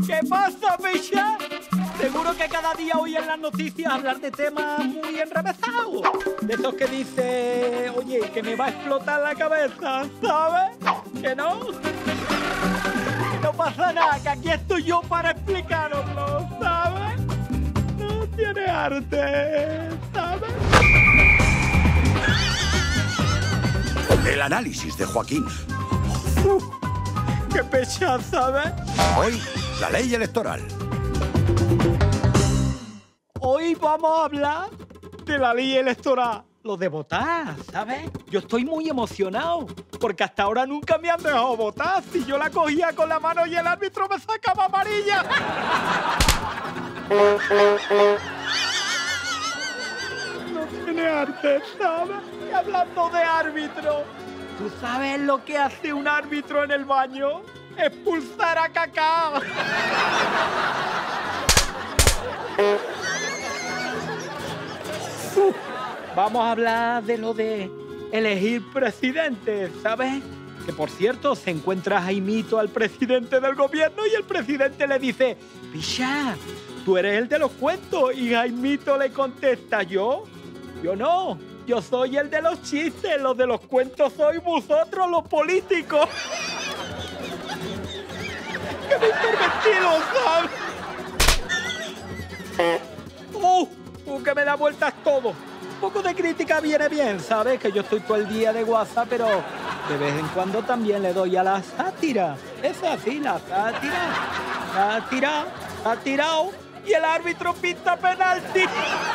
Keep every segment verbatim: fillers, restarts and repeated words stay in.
¿Qué pasa, picha? Seguro que cada día oí en las noticias hablar de temas muy enrevesados. De esos que dice, oye, que me va a explotar la cabeza, ¿sabes? ¿Que no? No pasa nada, que aquí estoy yo para explicaroslo, ¿sabes? No tiene arte, ¿sabes? El análisis de Joaquín. Uf, ¡qué pecha, ¿sabes? Hoy, la ley electoral. Hoy vamos a hablar de la ley electoral. Lo de votar, ¿sabes? Yo estoy muy emocionado, porque hasta ahora nunca me han dejado votar. Si yo la cogía con la mano y el árbitro me sacaba amarilla. No tiene arte, ¿sabes? Y hablando de árbitro, ¿tú sabes lo que hace un árbitro en el baño? Expulsar a Kaká. Uf, vamos a hablar de lo de elegir presidente, ¿sabes? Que por cierto, se encuentra Jaimito al presidente del gobierno y el presidente le dice, picha, tú eres el de los cuentos. Y Jaimito le contesta, ¿yo? Yo no, yo soy el de los chistes, los de los cuentos sois vosotros, los políticos. ¡Qué me pervertido, ¿sabes? ¡Uh! ¡Uh, que me da vueltas todo! Un poco de crítica viene bien, ¿sabes? Que yo estoy todo el día de WhatsApp, pero de vez en cuando también le doy a la sátira. Es así, la sátira. Sátira, ha tirado y el árbitro pinta penalti.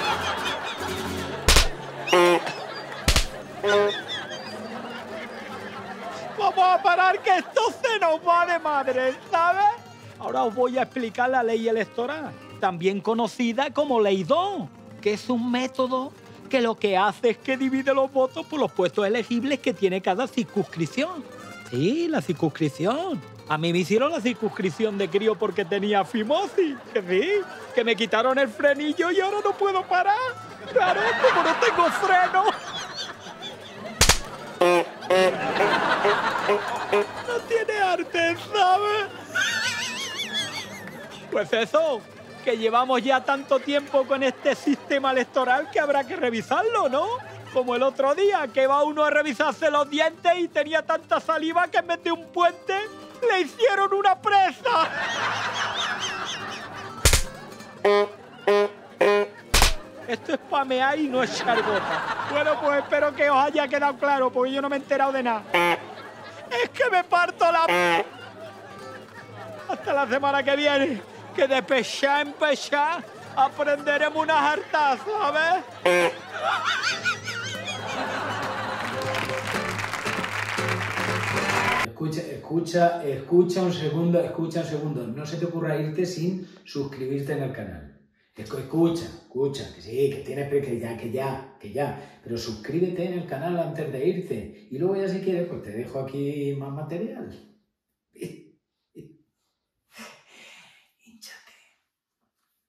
Vamos a parar que esto se nos va de madre, ¿sabes? Ahora os voy a explicar la ley electoral, también conocida como Ley dos, que es un método que lo que hace es que divide los votos por los puestos elegibles que tiene cada circunscripción. Sí, la circunscripción. A mí me hicieron la circunscripción de crío porque tenía fimosis, que sí, que me quitaron el frenillo y ahora no puedo parar. Claro, como no tengo freno. No tiene arte, ¿sabes? Pues eso, que llevamos ya tanto tiempo con este sistema electoral que habrá que revisarlo, ¿no? Como el otro día, que va uno a revisarse los dientes y tenía tanta saliva que en vez de un puente le hicieron una presa. Esto es pamear y no es chargota. Bueno, pues espero que os haya quedado claro, porque yo no me he enterado de nada. Es que me parto la... Hasta la semana que viene, que de pechá en pechá aprenderemos unas hartas, ¿sabes? Escucha, escucha, escucha un segundo, escucha un segundo. No se te ocurra irte sin suscribirte en el canal. Escucha, escucha, que sí, que tienes que ya, que ya, que ya. Pero suscríbete en el canal antes de irte. Y luego ya si quieres, pues te dejo aquí más material.